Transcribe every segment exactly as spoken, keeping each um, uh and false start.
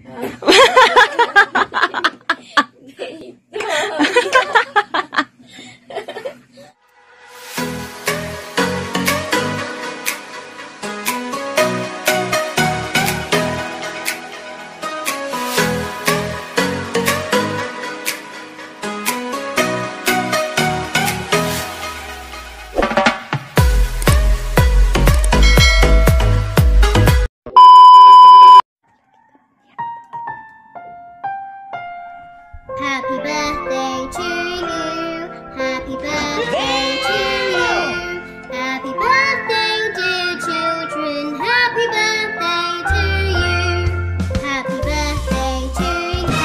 Happy birthday to you. Happy birthday to you. Happy birthday, dear children. Happy birthday to you. Happy birthday to you.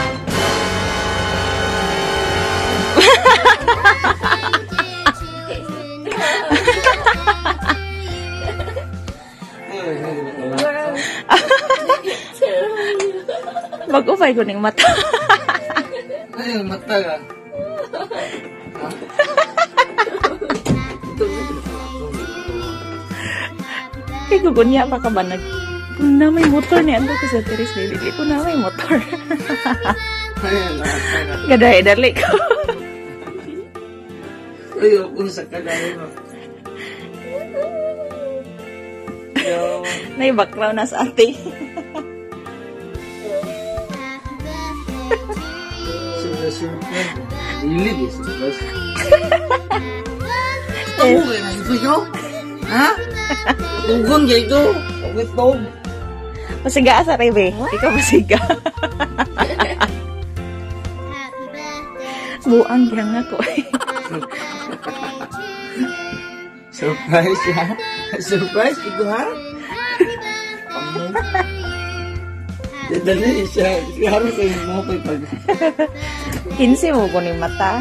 Mag-ufay ko ng mata. Ay, yung mata ka. Kaya gugunya pa ka ba nag... Kung na may motor niya, ando ko sa Teres, baby. Kung na may motor. Gaday, dali ko. Ay, kung sa kadahin mo. May background na sa ate. Surprise. Ilig eh, surprise. Tahu kayo na ito yun? Ha? Tugon kayo ito. Okay, tog. Masiga sa rebe. Ikaw masiga. Buang yang ako eh. Surprise ya? Surprise gitu ha? Dali siya. Harus kayo mo pa pag... Kinsi mo ko ni mata.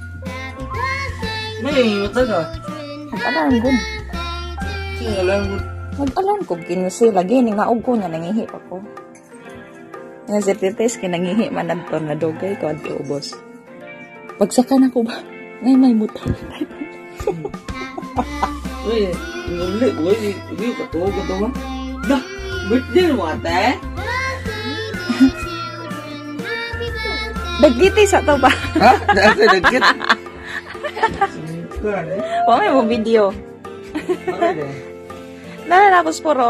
May mata ka? Mag-alarm ko. Sige, alam ko. Mag-alarm ko. Kinsi lagi. Ningaog ko niya. Nangihi ako. Nga zertites kinangihi manadto na dogay ko at ubos. Pagsakan ako ba? Ngay may motor. Uy, ngulit. Uy, hindi ka to. Gato ba? Dah, birthday mo ate? Dagiti sa to ba? Ha? Dagiti, dagiti. Sinikan eh. Wa may mo video. Okay eh. Nalalapos puro.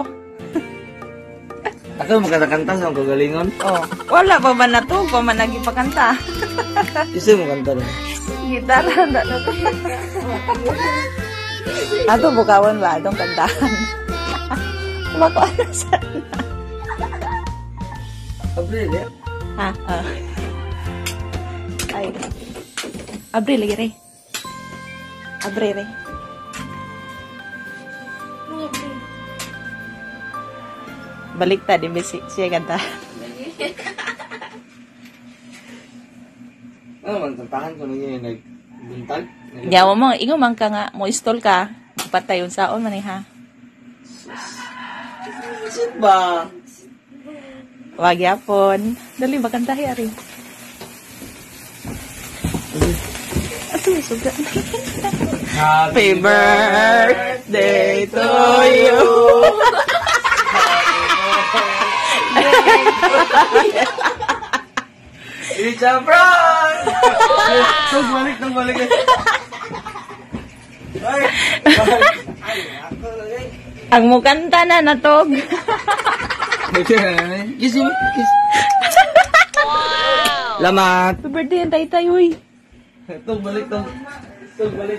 Ako makakanta sa kagalingon. Oh, wala pa ba na to? Pa man nagipakanta. Isa mo kanta rin. Gitara na na to. Ato bukawan ba? Atong kantahan. Kumakuha na sana. Abril eh. Ha? Ah. Ay. Abril lagi re. Abril re. Baliktad din besi siya kanta. Ano man, tantahan ko na yun yung nagbuntag? Yawa mo, ingo man ka nga, mo istol ka. Patay yung saon man eh ha. Sit ba? Wag yapon. Dali ba kantahi ari? Ato suga. Happy birthday to you. It's a prank! Tug, balik, tug, balik. Ay, ay, ako lagay. Ang mukanta na natog. Kiss mo, kiss. Lamat. Happy birthday ang tay-tay, huy. Tug, balik, tug. Tug, balik.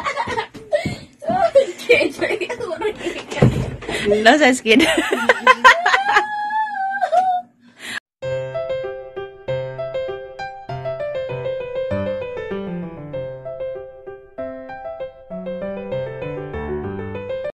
Nasa skin.